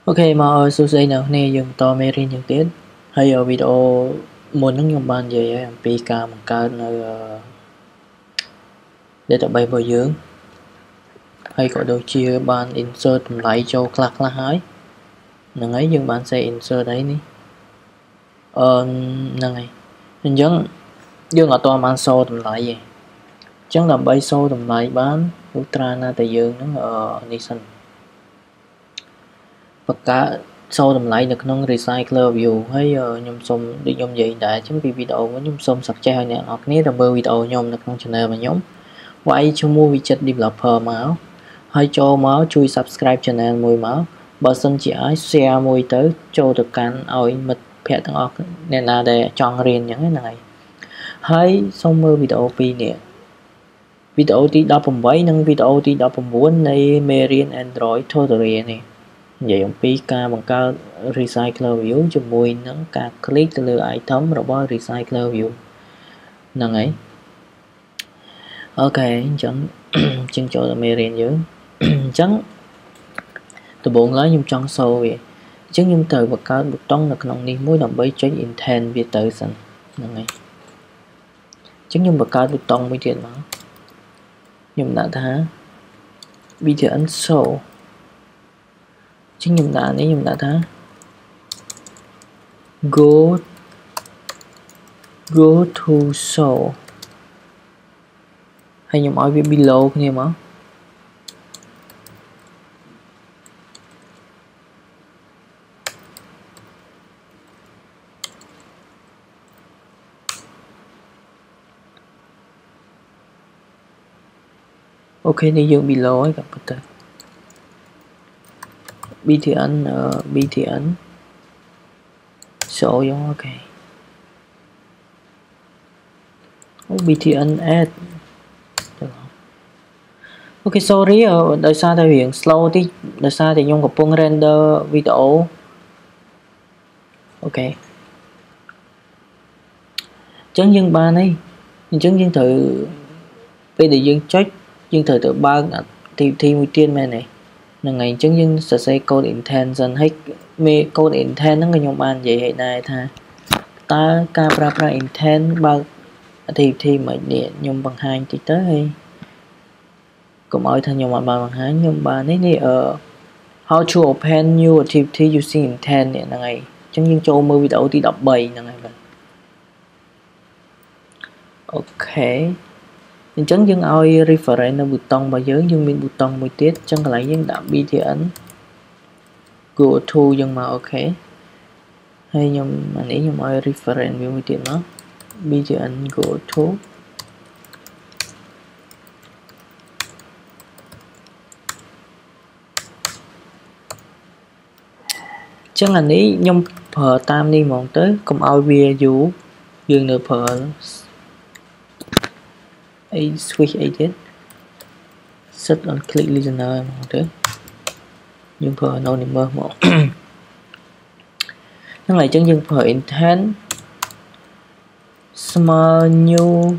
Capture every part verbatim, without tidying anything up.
Ok, mà số giây nào này dùng to mê riêng những tiết hay ở video muốn nó dùng bàn gì em pi ca một cái nơi để tập bay bồi dưỡng hay có đôi chia bàn insert lại cho class là hái nâng ấy dùng bàn sẽ insert đấy ní ờ nâng ấy hình giống dương ở to bàn sâu tầm lại gì chẳng làm bay sâu tầm lại bán ultra na tại dương nó ở nation và cả sau tầm lại được nông recycler view hay nhôm xôm đi nhôm gì đã chấm vì video với nhôm xôm sạc chai nè hoặc nếu là bơ video nhôm được nông channel mà nhóm quay cho mua vị chất developer máu hay cho máu chui subscribe channel mùi máu bờ sân chỉ ái share mùi tới cho được can ôi mật phe thằng ọc nên là để chọn riêng những cái này hay xong mơ video pi nè video tí đọc bằng bảy nâng video tí đọc bằng bốn này Marian Android Tutorial này vậy ông pi ca bằng ca recycler view cho mùi nó ca click từ lừa item rồi bao recycler view nâng ấy ok chẳng chân chỗ là Marian dưới chẳng từ bốn lá nhưng trong sâu vậy chứ nhưng từ bậc cao bậc tông là con đi mối đồng bấy check intent việt tự sẵn nâng ấy chứ nhưng bậc cao bậc tông mới chuyện mà nhưng đã thá bị thì ấn sâu chứ nhưng đã nếu nhưng đã thá go go to show hay nhầm ở bên below cái này mà ok đi dùng below ấy gặp được btn uh, btn số giống ok btn add ok sorry ở đời xa thể hiện slow tí đời xa thì nhung gặp phong render video ok chấn dân ba này chấn dân thử bây giờ dân check dân thử từ ba thì thi mùi tiên mẹ này là ngày chấn dân sẽ xây code intention hết mê code intent nó người nhung ban vậy hệ này tha ta camera pra intent ba thì thi mà điện nhung bằng hai thì tới hay cũng ơi thằng nhung bằng bằng hai nhung ba này đi ở how to open new activity using intent này là ngày chấn dân cho mơ video thì đọc bảy là ngày vậy ok nhưng chấn dân ơi reference là button và giới dân mình button mười tiết chân lại dân đạm bi thì ấn go to dân mà ok hay nhưng mà nếu như mọi reference với mười tiết nó bi thì ấn go to chân là ní nhung phở tam đi mong tới cùng ao bia dù dương nửa phở a switch agent set on click listener mong tới nhưng phở no niệm mơ một nó lại chân dương phở intent small new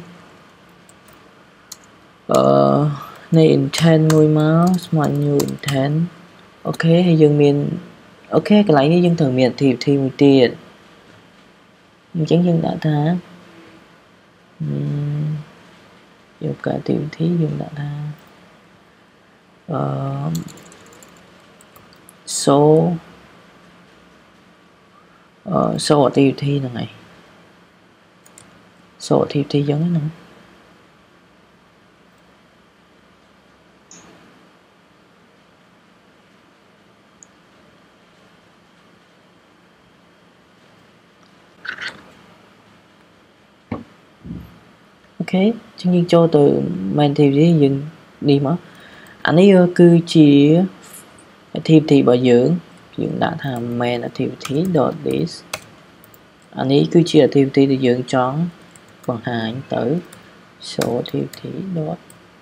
ờ này intent nuôi máu small new intent ok hay dương miền ok cái lấy đi dân thường miền thì thì một tiền chẳng dân đã thá dùng cả tiểu thí dùng đã thá uh, số uh, số ở tiểu thi là này số ở tiểu thi giống thế nào ok chứng nhiên cho từ main thì đi dừng đi mà anh ấy cứ chỉ thêm thì bảo dưỡng dưỡng đã tham main là thêm thì dot this anh ấy cứ chỉ là thêm thì để dưỡng chón bằng hai tới số thêm thì dot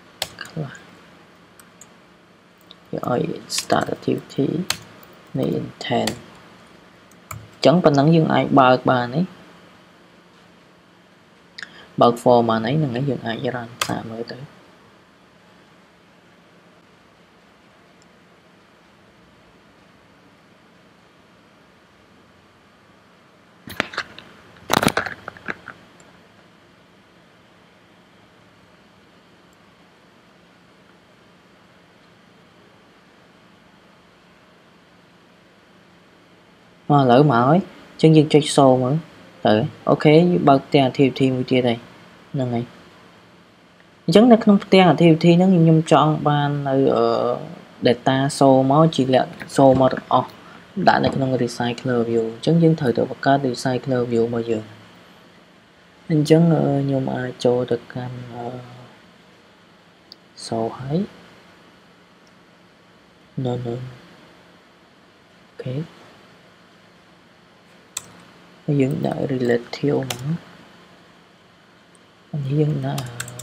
rồi start thêm thì này intent chẳng phần nắng dương ai ba ba ấy bật form mà nấy là ngay dừng ai ra xả mới tới à, lỡ mà ấy chân dương chơi show mà tự ok bao tiền thì thì một tia đây nè này chẳng là không tiền thì thì nó nhung chọn ban ở data show máu chỉ là show mà oh, đã được không recycle view chẳng dương thời tự các recycle view bao giờ anh chẳng nhung ai cho được can show hay no no ok dương đã relate theo mà anh dương đã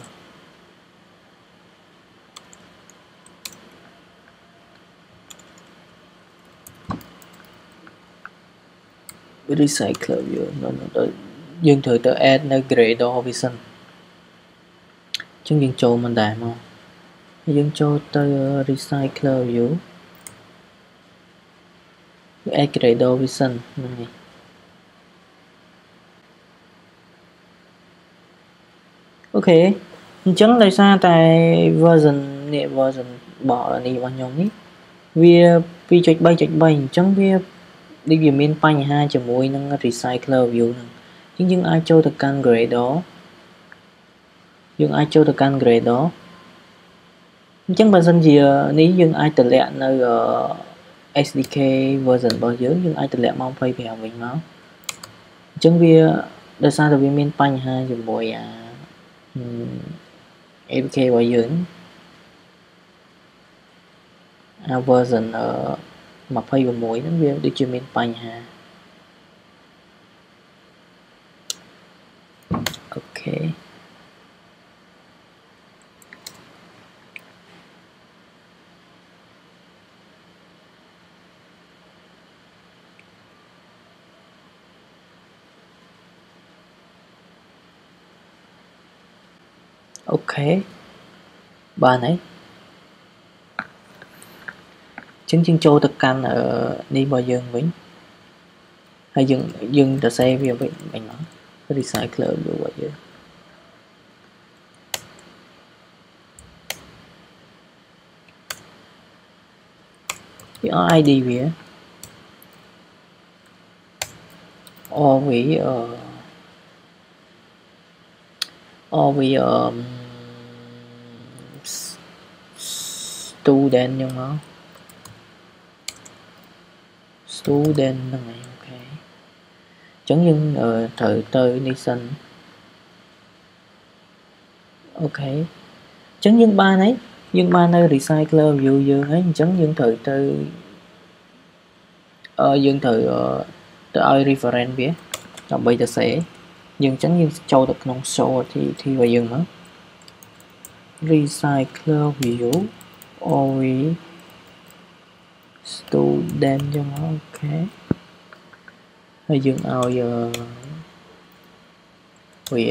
recycle view nó nó dương thử tới addនៅ Gradle Vision chứng dươngចូលមិនដែរមកយើងចូលទៅ recycle view add Gradle Vision ហ្នឹងឯងអូខេអញ្ចឹងដោយសារតែ version នេះ version របស់នេះរបស់ខ្ញុំនេះវា two point three point three អញ្ចឹងវាដូចវាមានបញ្ហាជាមួយនឹង recycle view ហ្នឹងអញ្ចឹងយើងអាចចូលទៅកាន់ Gradle យើងអាចចូលទៅកាន់ Gradle អញ្ចឹងបើសិនជានេះយើងអាចតម្លាក់នៅ เอส ดี เค version របស់យើងយើងអាចតម្លាក់ម៉ោងtwenty-fiveវិញមកអញ្ចឹងវាដោយសារតែវាមានបញ្ហាជាមួយអា เอ พี เค របស់យើងអា version twenty-six ហ្នឹងវាដូចជាមានបញ្ហាអូខេអូខេបានហើយចឹងយើងចូលទៅកាន់នេះរបស់យើងវិញហើយយើងយើងទៅ save វាវិញវិញមក recycle របស់យើងវាអត់ i đê វាអូវាអឺអូវាអឺ student ហ្នឹងមក student ហ្នឹងហើយអូខេអញ្ចឹងយើងត្រូវទៅនេះសិនអូខេអញ្ចឹងយើងបានហើយយើងបាននៅ recycle view យើងហើយអញ្ចឹងយើងត្រូវទៅអឺយើងត្រូវទៅឲ្យ reference វាដើម្បីទៅ save យើងអញ្ចឹងយើងចូលទៅក្នុង show activity របស់យើងមក recycle view or student ចឹងអូខេហើយយើងឲ្យវា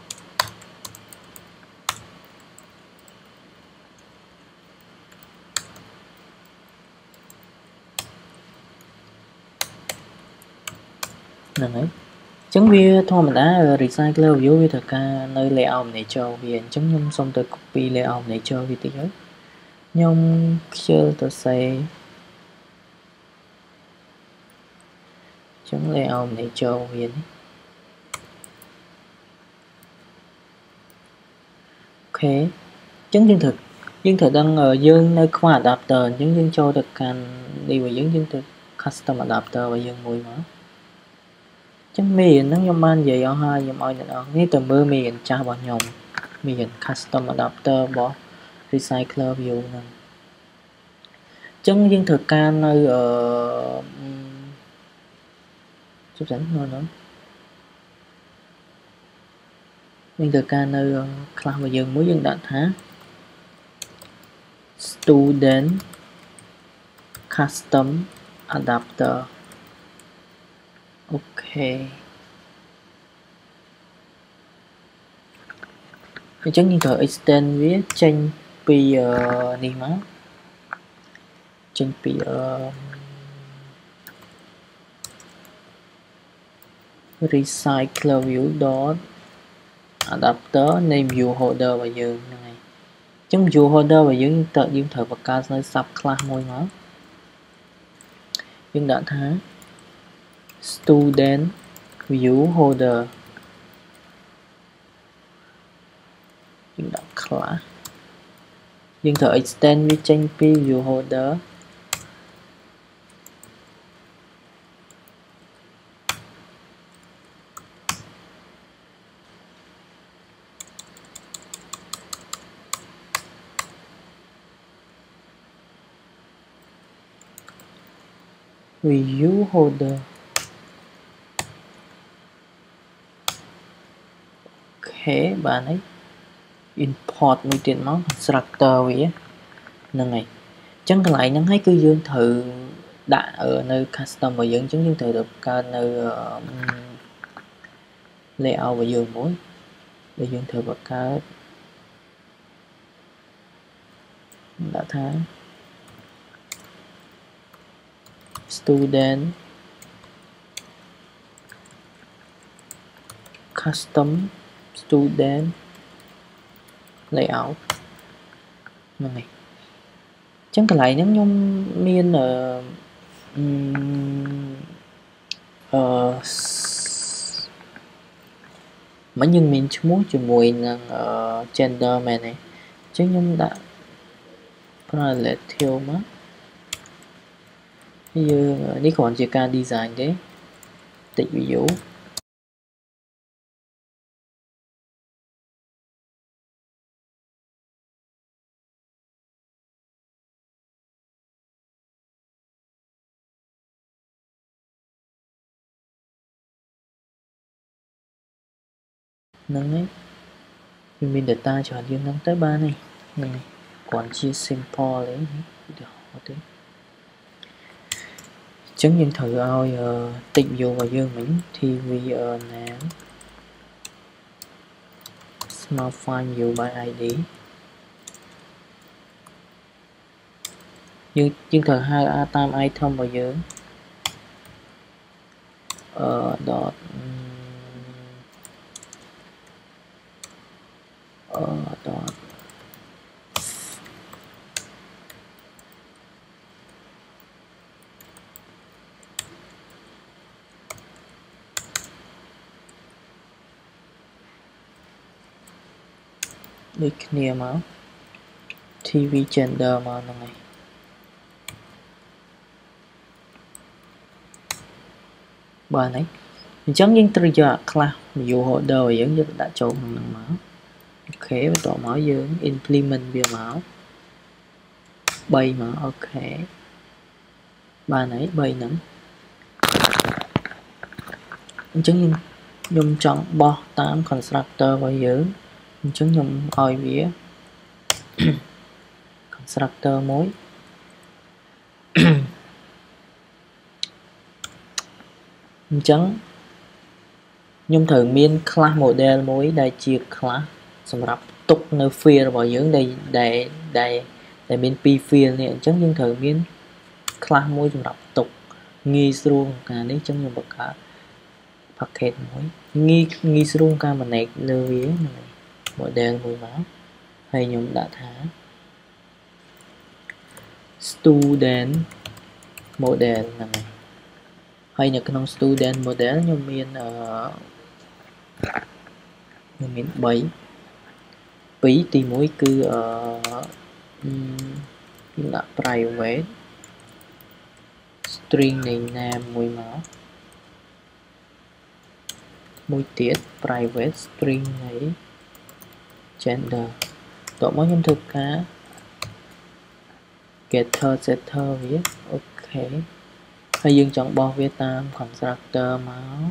ហ្នឹងហើយអញ្ចឹងវាធម្មតា recycle view វាត្រូវការនៅ layout manager វាអញ្ចឹងខ្ញុំសូមទៅ copy layout manager វាតិចហើយខ្ញុំខ្ជិលទៅ save អញ្ចឹង layout manager វានេះអូខេអញ្ចឹងយើងត្រូវយើងត្រូវដឹងយើងនៅខ្វះ adapter អញ្ចឹងយើងចូលទៅកាន់នេះរបស់យើងយើងទៅ custom adapter របស់យើងមួយមកចឹងមេរៀនហ្នឹងខ្ញុំបាននិយាយអស់ហើយខ្ញុំឲ្យអ្នកនរនេះទៅមើលមេរៀនចាស់របស់ខ្ញុំមេរៀន custom adapter របស់ recycle view ហ្នឹងចឹងយើងត្រូវការនៅអឺជិះសិននោះនោះយើងត្រូវការនៅ class របស់យើងមួយយើងដាក់ថា student custom adapter អូខេអញ្ចឹងយើងត្រូវ extend វាចេញពីនេះមកចេញពី recycle view dot adapter name view holder របស់យើងហ្នឹងហើយអញ្ចឹង view holder របស់យើងតើយើងត្រូវបង្កើតនៅ sub class មួយមកយើងដាក់ថា student view holder យើងដាក់ class យើងត្រូវ extend វាចេញពី view holder view holder អូខេបានហើយ import មួយទៀតមក constructor វាហ្នឹងហើយអញ្ចឹងកន្លែងហ្នឹងហើយគឺយើងត្រូវដាក់នៅ custom របស់យើងអញ្ចឹងយើងត្រូវទៅកើតនៅ layout របស់យើងមួយដែលយើងត្រូវបង្កើតដាក់ថា student custom student layout ហ្នឹងហើយអញ្ចឹងកន្លែងហ្នឹងខ្ញុំមានអឺអឺមិនយើងមានឈ្មោះជាមួយនឹង gender មែនទេអញ្ចឹងខ្ញុំដាក់ relative មកយើងនេះគ្រាន់ជាការ design ទេ text view ហ្នឹងហើយវាមាន data ច្រើនជាងហ្នឹងទៅបានហើយហ្នឹងហើយគ្រាន់ជា simple ទេឧទាហរណ៍ទេអញ្ចឹងយើងត្រូវឲ្យ text view របស់យើងមិញ tvname smart find view by id យើងយើងត្រូវហៅតាម item របស់យើងអឺ dot អឺ dotដូចគ្នាមក tv gender មកហ្នឹងហើយបានហើយអញ្ចឹងយើងត្រូវយក class view holder របស់យើងយកដាក់ចូលក្នុងហ្នឹងមកអូខេបន្ទាប់មកយើង implement វាមកបីមកអូខេបានហើយបីហ្នឹងអញ្ចឹងខ្ញុំចង់បោះតាម constructor របស់យើងអញ្ចឹងខ្ញុំឲ្យវា constructor មួយអញ្ចឹងខ្ញុំត្រូវមាន class model មួយដែលជា class សម្រាប់ទុកនៅ field របស់យើងដែលដែលដែលមានពីរ field នេះអញ្ចឹងយើងត្រូវមាន class មួយសម្រាប់ទុកងាយស្រួលក្នុងការនេះអញ្ចឹងខ្ញុំបង្កើត package មួយងាយងាយស្រួលការ manage លើវាហ្នឹង model មួយមកហើយខ្ញុំដាក់ថា student model ហ្នឹងហើយហើយនៅក្នុង student model ខ្ញុំមានអឺខ្ញុំមានបី ពីរទីមួយគឺអឺខ្ញុំដាក់ private string នៃ name មួយមកមួយទៀត private string នៃ gender តោះមកខ្ញុំធ្វើការ getter setter វាអូខេហើយយើងចង់បោះវាតាម constructor មក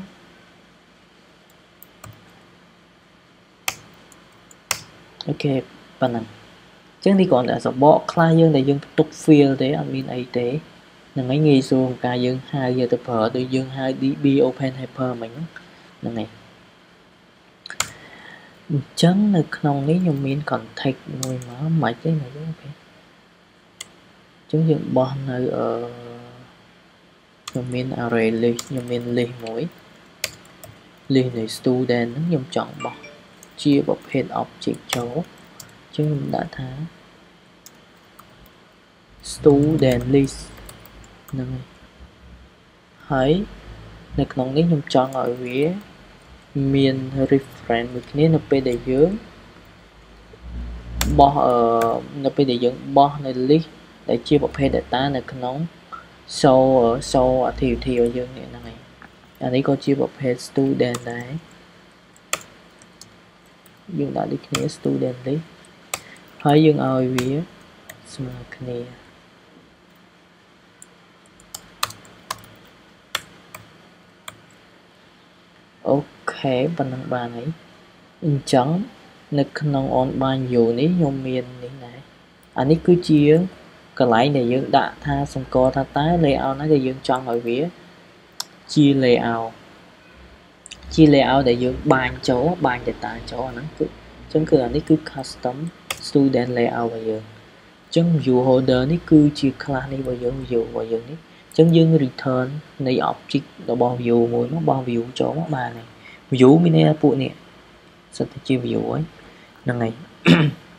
អូខេប៉ុណ្ណឹងអញ្ចឹងនេះគ្រាន់តែសបកខ្លះយើងដែលយើងទុក field ទេអត់មានអីទេហ្នឹងហើយងាយស្រួលក្នុងការយើងហៅយកទៅប្រើដូចយើងហៅ db open hyper មិញហ្នឹងហើយអញ្ចឹងនៅក្នុងនេះខ្ញុំមាន context មួយមកមិនទេណាអូខេអញ្ចឹងយើងបោះនៅអឺខ្ញុំមាន array list ខ្ញុំមាន list មួយ list នៃ student ហ្នឹងខ្ញុំចង់បោះជាប្រភេទ object ចូលអញ្ចឹងខ្ញុំដាក់ថា student list ហ្នឹងហើយនៅក្នុងនេះខ្ញុំចង់ឲ្យវាមាន reference មួយគ្នានៅពេលដែលយើងបោះអឺនៅពេលដែលយើងបោះនៅ list ដែលជាប្រភេទ data នៅក្នុង show show activity របស់យើងនេះហ្នឹងហើយអានេះក៏ជាប្រភេទ student ដែរយើងដាក់ដូចគ្នា student list ហើយយើងឲ្យវាស្មើគ្នាអូខេប៉ុណ្ណឹងបានហើយអញ្ចឹងនៅក្នុង on bind view នេះខ្ញុំមាននេះដែរអានេះគឺជាកន្លែងដែលយើងដាក់ថាសម្គាល់ថាតើ layout ណាដែលយើងចង់ឲ្យវាជា layout ជា layout ដែលយើងបាញចូលបាញ data ចូលអាហ្នឹងគឺអញ្ចឹងគឺអានេះគឺ custom student layout របស់យើងអញ្ចឹង view holder នេះគឺជា class នេះរបស់យើង view របស់យើងនេះអញ្ចឹងយើង return នៃ object របស់ view មួយមកបោះ view ចូលមកបានហើយ view មានន័យថាពួកនេះសិតតែជា view ហើយហ្នឹងហើយអ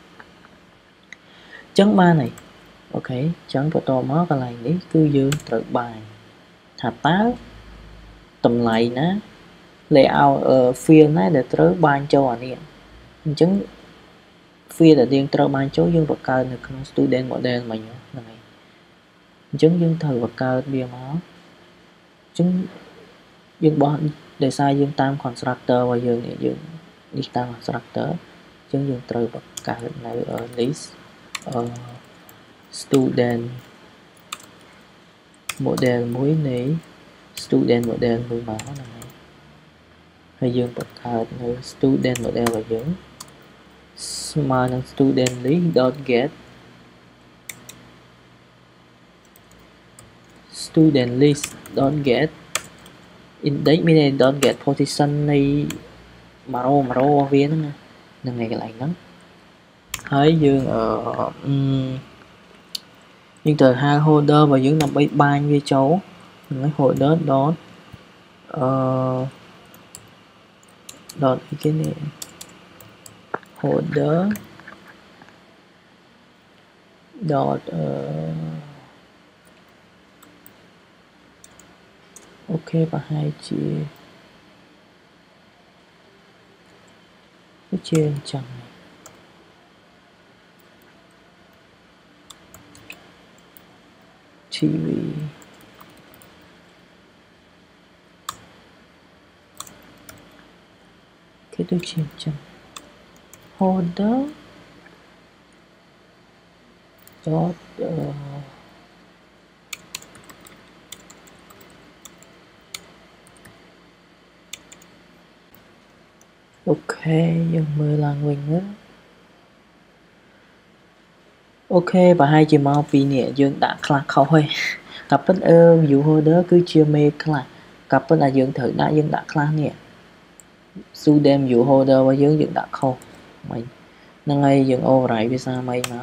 ញ្ចឹងបានហើយអូខេអញ្ចឹងបន្តមកកន្លែងនេះគឺយើងត្រូវបាញថាតើតម្លៃណា layout field ណាដែលត្រូវបាញចូលអានេះអញ្ចឹង field ដែលយើងត្រូវបាញចូលយើងបង្កើតនៅក្នុង student model មិញហ្នឹងហើយអញ្ចឹងយើងត្រូវបង្កើតវាមកអញ្ចឹងយើងបោះដោយសារយើងតាម constructor របស់យើងនេះយើងនេះតាម constructor អញ្ចឹងយើងត្រូវបង្កើតនៅ list student model មួយនៃ student model មួយមកហ្នឹងហើយហើយយើងបង្កើតនៅ student model របស់យើងស្មើនឹង student list dot get student list dot get index មានន័យ dot get position នៃ row row របស់វាហ្នឹងហ្នឹងហើយកន្លែងហ្នឹងហើយយើងអឺយើងត្រូវហៅ holder របស់យើងដើម្បីបាញវាចូលហ្នឹងហើយ holder dot អឺ dot អីគេនេះ holder dot អឺអូខេប្រហែលជាវាជាអញ្ចឹងทีวีគេដូចជាអញ្ចឹង holder dot អឺអូខេយើងមើលឡើងវិញមើលអូខេប្រហែលជាមកពីនេះយើងដាក់ខ្លះខុសហើយតែប៉ុន្តែ view holder គឺជាមេខ្លះតែប៉ុន្តែយើងត្រូវដាក់យើងដាក់ខ្លះនេះ student view holder របស់យើងយើងដាក់ខុសមិនហ្នឹងហើយយើង override វាសារមីមក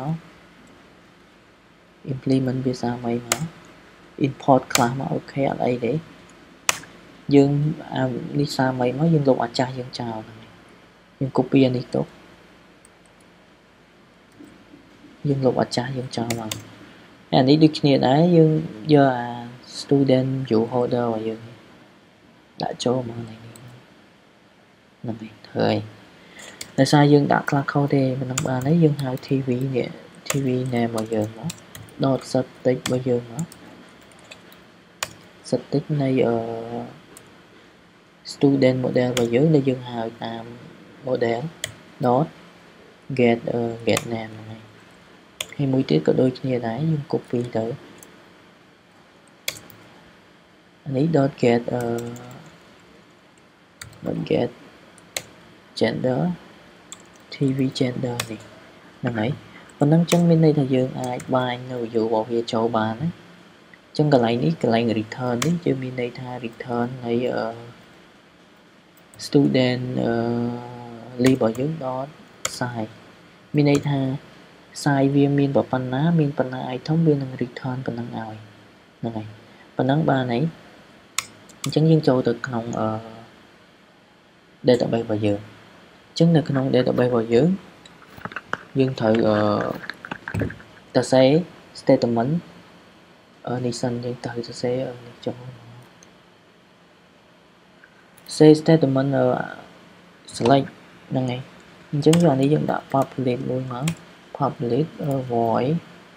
implement វាសារមីមក import ខ្លះមកអូខេអត់អីទេយើងអានេះសារមីមកយើងលុបអាចាស់យើងចោលហ្នឹងយើង copy អានេះទៅយើងលុបអាចាស់យើងចោលមកអានេះដូចគ្នាដែរយើងយកអា student view holder របស់យើងដាក់ចូលមកនេះហ្នឹងហើយធ្វើឲ្យដោយសារយើងដាក់ខ្លះខុសទេមិននឹងបានហើយយើងហៅ tv នេះ tv name របស់យើងមក dot static របស់យើងមក static នៃអឺ student model របស់យើងដែលយើងហៅតាម model dot get uh, get name ហ្នឹងហើយហើយមួយទៀតក៏ដូចគ្នាដែរយើង copy ទៅអានេះ dot get uh, dot get gender tv gender នេះហ្នឹងហើយប៉ុណ្ណឹងចឹងមានន័យថាយើងអាចបាញនៅ view របស់វាចូលបានណាចឹងកន្លែងនេះកន្លែង return នេះយើងមានន័យថា return នៃ uh, student uh, list របស់យើង dot size មានន័យថា size វាមានប៉ុណ្ណាមានប៉ុណ្ណា item វានឹង return ប៉ុណ្ណឹងឲ្យហ្នឹងហើយប៉ុណ្ណឹងបានហើយអញ្ចឹងយើងចូលទៅក្នុង uh, database របស់យើងអញ្ចឹងនៅក្នុង database របស់យើងយើងត្រូវ uh, ទៅសេ statement នេះសិនយើងត្រូវសរសេរនេះចូល say statement select ហ្នឹងហើយអញ្ចឹងយកអានេះយើងដាក់ public មួយមក public void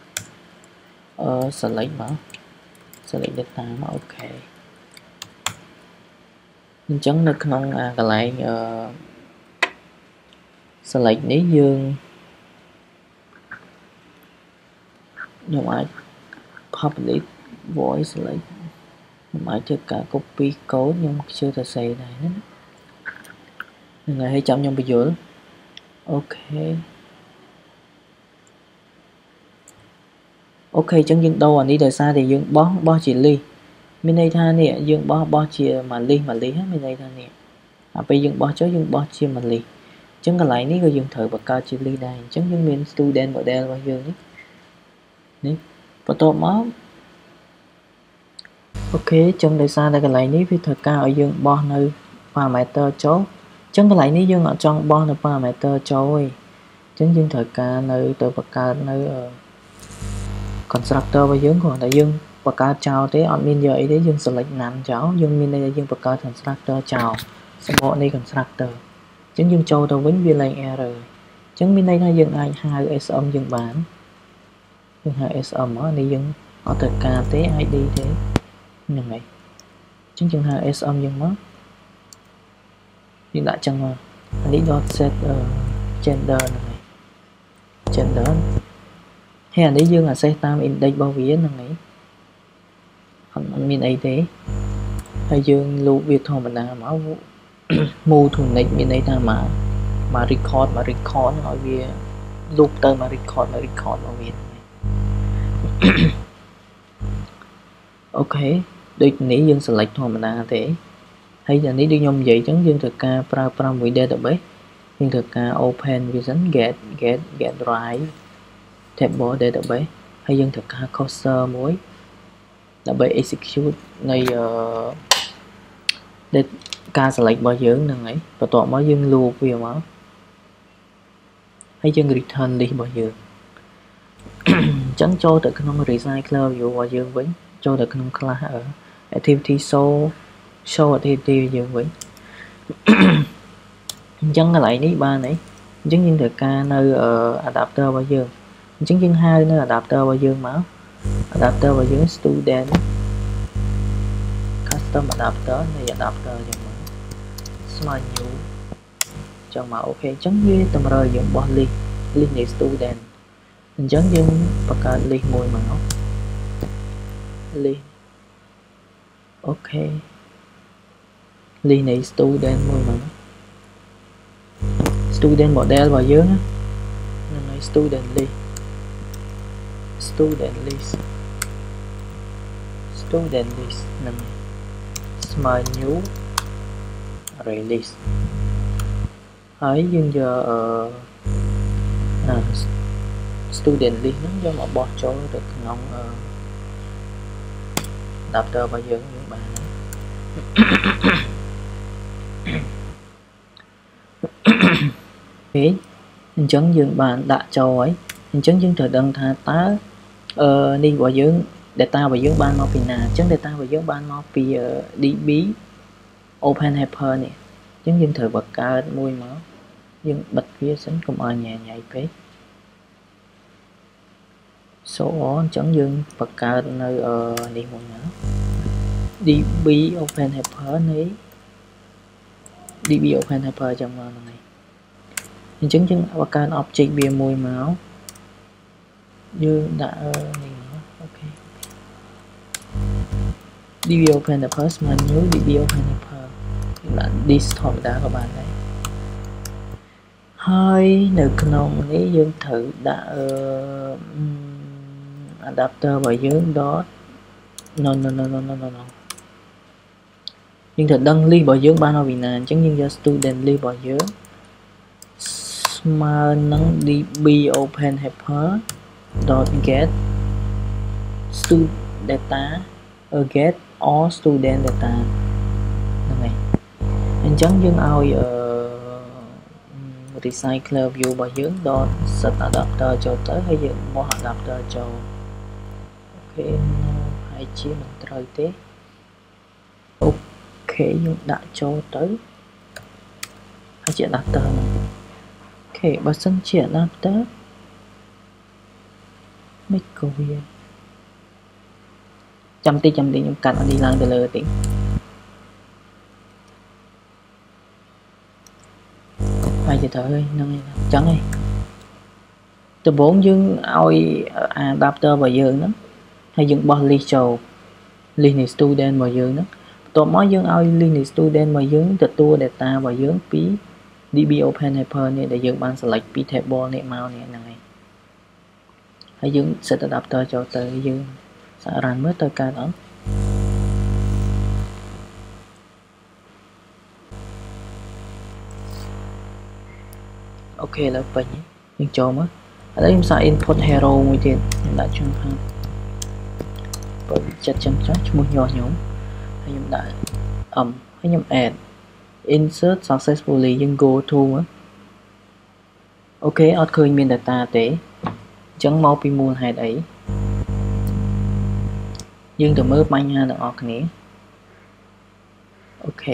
select មក select data មកអូខេអញ្ចឹងនៅក្នុងកន្លែង select នេះយើងខ្ញុំអាច public void select ខ្ញុំអាចធ្វើការ copy code ខ្ញុំជឿថាសេដែរណាហ្នឹងហើយឲ្យចាំខ្ញុំបញ្យល់អូខេអូខេអញ្ចឹងយើងដូរអានេះដោយសារតែយើងបោះបោះជា list មានន័យថានេះយើងបោះបោះជាមួយ list មួយ list ហ្នឹងមានន័យថានេះដល់ពេលយើងបោះចូលយើងបោះជាមួយ list អញ្ចឹងកន្លែងនេះក៏យើងត្រូវបង្កើតជា list ដែរអញ្ចឹងយើងមាន student model របស់យើងនេះនេះបន្ទាប់មកអូខេអញ្ចឹងដោយសារតែកន្លែងនេះវាត្រូវការឲ្យយើងបោះនៅ parameter ចូលអញ្ចឹងកន្លែងនេះយើងអត់ចង់បោះនៅ parameter ចូលទេអញ្ចឹងយើងត្រូវការនៅទៅបង្កើតនៅ constructor របស់យើងគ្រាន់តែយើងបង្កើតចោលទេអត់មានយកអីទេយើង select none ចោលយើងមានន័យថាយើងបង្កើត constructor ចោលសម្បកនៃ constructor អញ្ចឹងយើងចូលទៅវិញវាឡើង error អញ្ចឹងមានន័យថាយើងអាចហៅ sim យើងបានយើងហៅ sim មកនេះយើងអត់ត្រូវការទេ id ទេហ្នឹងហើយអញ្ចឹងយើងហៅ sim យើងមកយើងដាក់ចឹងមកអានេះ dot set gender ហ្នឹងហើយ gender ហើយអានេះយើង access តាម index របស់វាហ្នឹងហើយអត់មានអីទេហើយយើង loop វាធម្មតាមក move to next មានន័យថាមកមក record មក record ឲ្យវា loop ទៅមក record មក record មកវាអូខេដូចនេះយើង select ធម្មតាទេហើយអានេះដូចខ្ញុំនិយាយអញ្ចឹងយើងត្រូវការប្រើប្រាស់មួយ database យើងត្រូវការ open vision get get get drive table database ហើយយើងត្រូវការ cursor មួយដើម្បី execute នៃការ select របស់យើងហ្នឹងហើយបន្ទាប់មកយើង loop វាមកហើយយើង return list របស់យើងអញ្ចឹងចូលទៅក្នុង recycler view របស់យើងវិញចូលទៅក្នុង class activity show show activity យើងវិញអញ្ចឹងកន្លែងនេះបានហើយអញ្ចឹងយើងត្រូវការនៅ adapter របស់យើងអញ្ចឹងយើងហៅនៅ adapter របស់យើងមក adapter របស់យើង student custom adapter នៃ adapter យើងមកស្មើ new ចឹងមកអូខេអញ្ចឹងវាតម្រូវយើងបោះ list list នៃ student អញ្ចឹងយើងបង្កើត list មួយមក list អូខេ list នៃ student មួយមក student model របស់យើងហ្នឹងហើយ student list student list student list ហ្នឹងស្មើ new release ហើយយើងយកអឺ student list ហ្នឹងយកមកបោះចូលទៅក្នុង adapter របស់យើងយើងបានហើយអញ្ចឹងយើងបានដាក់ចូលហើយអញ្ចឹងយើងត្រូវដឹងថាតើអឺនេះរបស់យើង data របស់យើងបានមកពីណាអញ្ចឹង data របស់យើងបានមកពី db open helper នេះអញ្ចឹងយើងត្រូវបង្កើតមួយមកយើងបិទវាសិនកុំឲ្យញ៉ៃញ៉ៃពេក so on អញ្ចឹងយើងបង្កើតនៅនេះមួយមក db open helper នេះ db open helper អញ្ចឹងមកហ្នឹងហើយអញ្ចឹងយើងបង្កើត object វាមួយមកយើងដាក់នេះមកអូខេ db open helper ស្មើ new db open helper ដាក់ this ធម្មតាក៏បានដែរហើយនៅក្នុងនេះយើងត្រូវដាក់អឺ adapter របស់យើង dot no no no no no no យើងត្រូវដឹង list របស់យើងបានមកពីណាអញ្ចឹងយើងយក student list របស់យើងស្មើនឹង db open helper dot get student data get all student data ហ្នឹងហើយអញ្ចឹងយើងឲ្យអឺ recycler view របស់យើង dot set adapter ចូលទៅហើយយើងបោះ adapter ចូលអូខេហើយជាមិនត្រូវទេអូខេយើងដាក់ចូលទៅហើយជា adapter ហ្នឹងអូខេបើសិនជា adapter មិនក៏វាចាំតិចចាំតិចខ្ញុំកាត់អានេះឡើងទៅលើតិចហើយទៅទៅហ្នឹងអញ្ចឹងឯងដំបូងយើងឲ្យ adapter របស់យើងហ្នឹងហើយយើងបោះ list ចូល list នៃ student របស់យើងហ្នឹងបន្ទាប់មកយើងឲ្យ list នៃ student របស់យើងទទួល data របស់យើងពី đê bê open helper នេះដែលយើងបាន select ពី table នេះមកនេះហ្នឹងឯងហើយយើង set adapter ចូលទៅយើងសាក run មើលទៅកើតអត់អូខេឥឡូវពេញយើងចូលមកឥឡូវខ្ញុំសាក input hero មួយទៀតខ្ញុំដាក់ជើងខាងបើចិត្តចឹងចុះឈ្មោះញោះខ្ញុំហើយខ្ញុំដាក់ um ហើយខ្ញុំ add insert successfully យើង go to អូខេអត់ឃើញមាន data ទេអញ្ចឹងមកពីមូលហេតុអីយើងទៅមើលបញ្ហាទាំងអស់គ្នាអូខេ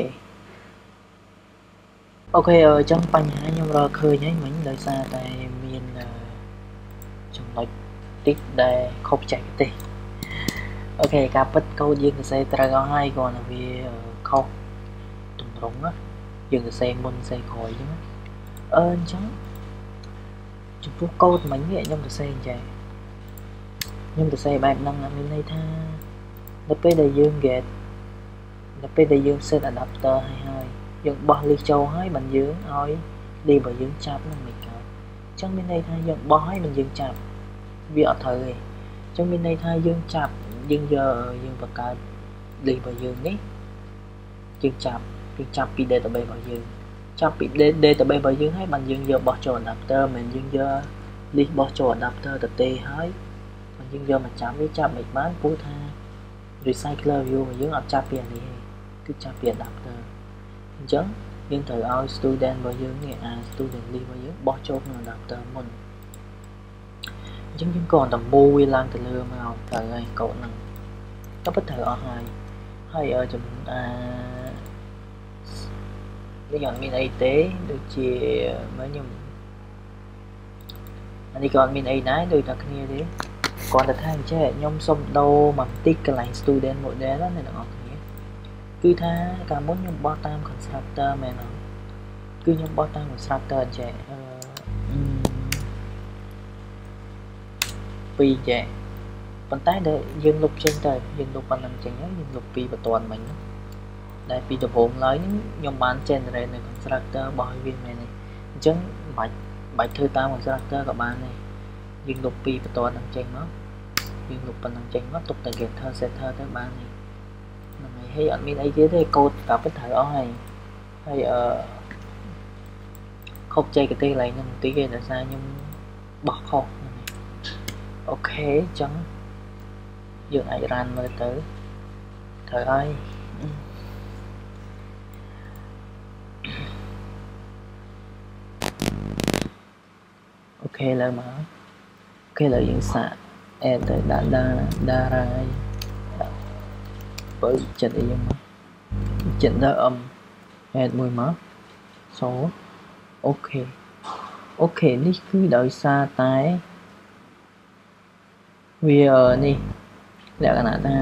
អូខេអញ្ចឹងបញ្ហាខ្ញុំរកឃើញហើយមិញដោយសារតែមានចំណុចតិចដែលខុសបច្ចេកទេសអូខេការពិតកូដយើងសរសេរត្រូវអស់ហើយគ្រាន់តែវាខុសទម្រង់ណាយើងសរសេរមុនសរសេរក្រោយអញ្ចឹងអឺអញ្ចឹងចំពោះកូដមិញនេះខ្ញុំសរសេរអញ្ចឹងខ្ញុំសរសេរបែបហ្នឹងមានន័យថានៅពេលដែលយើង get នៅពេលដែលយើង set adapter ឲ្យហើយយើងបោះ list ចូលហើយបានយើងឲ្យ list របស់យើងចាប់នឹងមិនកើតអញ្ចឹងមានន័យថាយើងបោះហើយមិនយើងចាប់វាអត់ត្រូវទេអញ្ចឹងមានន័យថាយើងចាប់យើងយកយើងបង្កើត list របស់យើងនេះយើងចាប់យើងចាប់ពី database របស់យើងចាប់ពី database របស់យើងហើយបានយើងយកបោះចូល adapter មិនយើងយក list បោះចូល adapter ទៅទេហើយបានយើងយកមកចាប់វាចាប់មិនបានព្រោះថា recycler view របស់យើងអត់ចាប់ពីអានេះទេគឺចាប់ពី adapter អញ្ចឹងយើងត្រូវឲ្យ student របស់យើងនេះអា student list របស់យើងបោះចូលក្នុង adapter មុនអញ្ចឹងយើងគ្រាន់តែ move វាឡើងទៅលើមកត្រូវហើយកូដហ្នឹងក៏ពិតត្រូវអស់ហើយហើយចំនួនអានេះអត់មានអីទេដូចជាមើលខ្ញុំអានេះក៏អត់មានអីដែរដូចតែគ្នាទេគ្រាន់តែថាអញ្ចឹងខ្ញុំសុំដូរមកបន្តិចកន្លែង student model ណាអ្នកទាំងអស់គ្នាគឺថាកាលមុនខ្ញុំបោះតាម constructor មែនអត់គឺខ្ញុំបោះតាម constructor អញ្ចឹងអឺពីរចេះប៉ុន្តែដែលយើងលុបចេញទៅយើងលុបប៉ុណ្្នឹងចេញហើយយើងលុបពីបន្ទាន់មិញដែលពីដំបូងឡើយខ្ញុំបាន generate នៅ constructor របស់វាមែនទេអញ្ចឹងមិនបាច់បាច់ធ្វើតាម constructor ក៏បានដែរយើងលុបពីបន្ទាន់ហ្នឹងចេញមកយើងលុបប៉ុណ្្នឹងចេញមកទុកតែ getter setter ទៅបានទេហ្នឹងហើយហើយអត់មានអីទៀតទេកូដក៏ពិតត្រូវអស់ហើយហើយអឺខុសបច្ចេកទេសឡើងហ្នឹងបន្តិចទេដោយសារខ្ញុំបោះខុសអូខេអញ្ចឹងយើងអាច run មើលទៅត្រូវហើយអូខេឡើងមកអូខេឡើយយើងសាក add ទៅដាក់ដាដារ៉ាដាក់បើចិត្តអីយើងមកចិត្តដល់អឹម add មួយមកសូអូខេអូខេនេះគឺដោយសារតែវានេះលក្ខណៈថា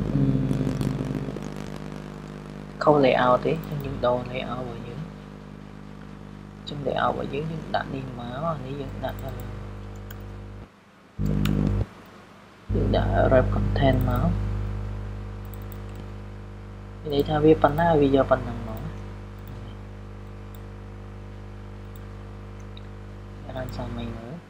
ខុស layout ទេអញ្ចឹងយើងដូរ layout របស់យើងអញ្ចឹង layout របស់យើងយើងដាក់នេះមកនេះយើងដាក់យើងដាក់ wrap content មកនិយាយថាវាប៉ុណ្ណាវាយកប៉ុណ្ណឹងមករានសាមីមើល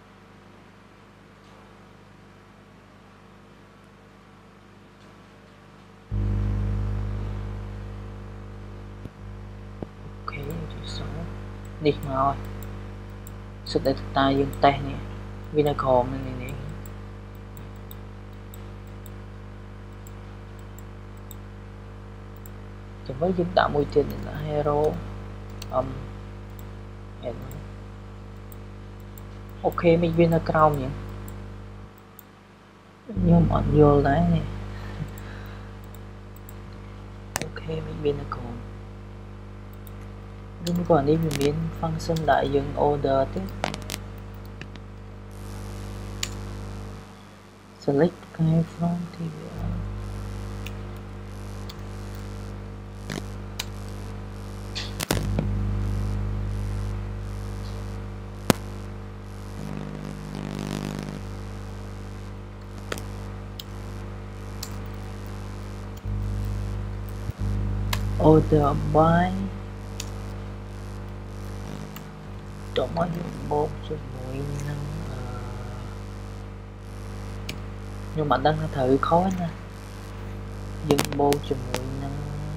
នេះមកសិតតែតាយើងតេស្តនេះវានៅក្រោមនេះនេះចាំមើលយើងដាក់មួយទៀតដាក់ hero អឹមអូខេមិនវានៅក្រោមនេះខ្ញុំអត់យល់ដែរនេះអូខេមិនមាននៅក្រោមឬមួយក៏នេះវាមាន function ដែលយើង order ទេ select file from ទី order by តោះមកយើងបូកជាមួយនឹងខ្ញុំអត់ដឹងថាត្រូវខុសណាយើងបូកជាមួយនឹង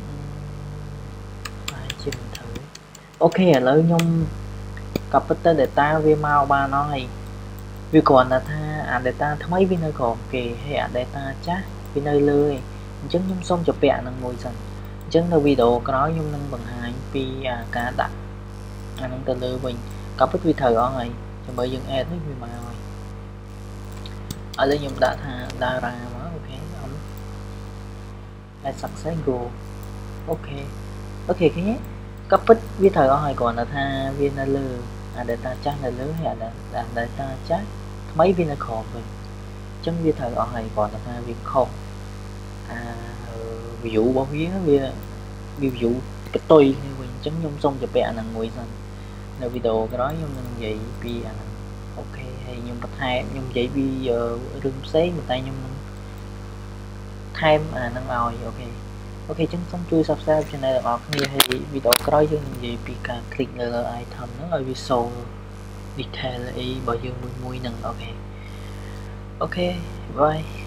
ហើយជាមិនត្រូវអូខេឥឡូវខ្ញុំក៏ពិតទៅ data វាមកបានហើយវាគ្រាន់តែថាអា data ថ្មីវានៅក្រោមគេហើយអា data ចាស់វានៅលើឯងអញ្ចឹងខ្ញុំសូមជពាក់នឹងមួយសិនអញ្ចឹងនៅវីដេអូក្រោយខ្ញុំនឹងបង្ហាញពីការដាក់អានឹងទៅលើវិញក៏ពិតវាត្រូវអស់ហើយចាំមើលយើង add នេះវាមកហើយឥឡូវខ្ញុំដាក់ថា data មកអូខេអត់ add success go អូខេអូខេឃើញក៏ពិតវាត្រូវអស់ហើយគ្រាន់តែថាវានៅលើអា data ចាស់នៅលើហើយអា data ចាស់ថ្មីវានៅក្រោមវិញអញ្ចឹងវាត្រូវអស់ហើយគ្រាន់តែថាវាខុសអា view របស់វាវា view កតុយនេះវិញអញ្ចឹងខ្ញុំសូមជពាក់អានឹងមួយសិននៅវីដេអូក្រោយខ្ញុំនឹងនិយាយពីអាហ្នឹងអូខេហើយខ្ញុំបន្ថែមខ្ញុំនិយាយពីរឿងផ្សេងតែខ្ញុំនឹងថែមអាហ្នឹងឲ្យអូខេអូខេអញ្ចឹងសូមជួយ Subscribe Channel របស់គ្នាហើយវីដេអូក្រោយយើងនឹងនិយាយពីការ click លើ item ហ្នឹងឲ្យវា show detail អីរបស់យើងមួយមួយហ្នឹងអូខេអូខេ bye